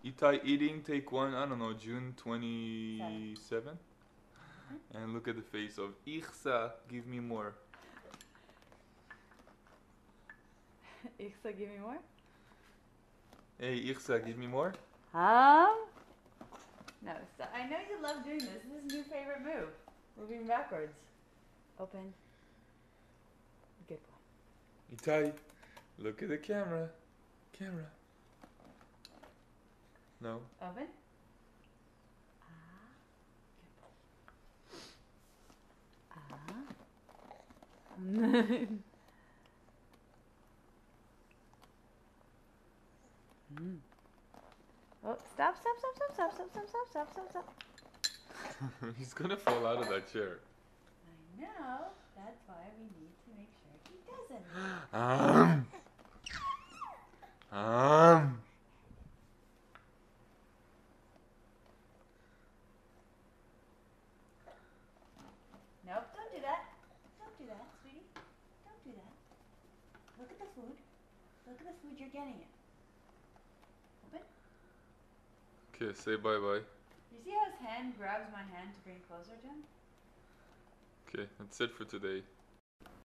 Itai eating, take one, I don't know, June 27th. And look at the face of Ichsa, give me more. Ichsa, give me more? Hey, Ichsa, give me more? No, I know you love doing this. This is your favorite move. Moving backwards. Open. Good boy. Itai, look at the camera. Camera. No. Open. Oh, stop. He's gonna fall out of that chair. I know. That's why we need to make sure he doesn't. Nope, don't do that. Don't do that, sweetie. Don't do that. Look at the food. Look at the food you're getting it. Open. Okay, say bye-bye. You see how his hand grabs my hand to bring closer to him? Okay, that's it for today.